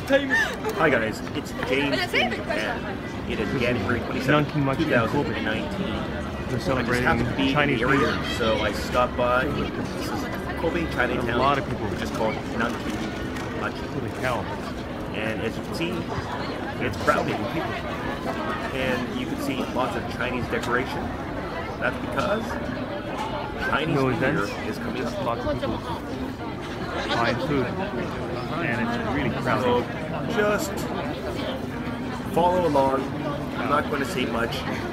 Hi guys, it's James in Japan. It is January 27th, 2019. We're I celebrating just happened to be Chinese in New the Year. area, so I stopped by. This is Kobe Chinatown, A lot of people. which is called Nankin Machi. Holy cow. And as you can see, it's crowded with people. And you can see lots of Chinese decoration. That's because Chinese New Year is coming up. Lots of people buying food. And it's really crowded. So just follow along. I'm not going to say much.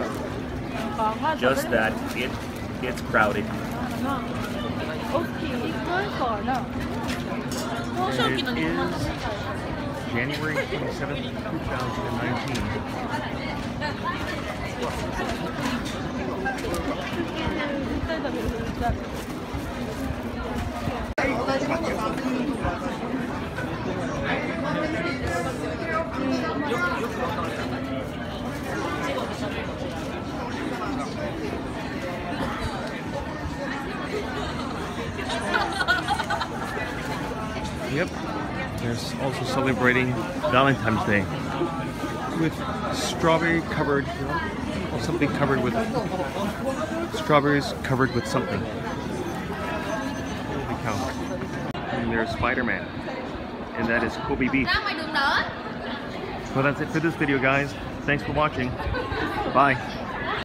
Just that it's crowded. It is January 27th, 2019. Yep, there's also celebrating Valentine's Day with strawberry covered, something covered with, strawberries covered with something. Holy cow. And there's Spider-Man, and that is Kobe beef. Well, that's it for this video, guys. Thanks for watching. Bye.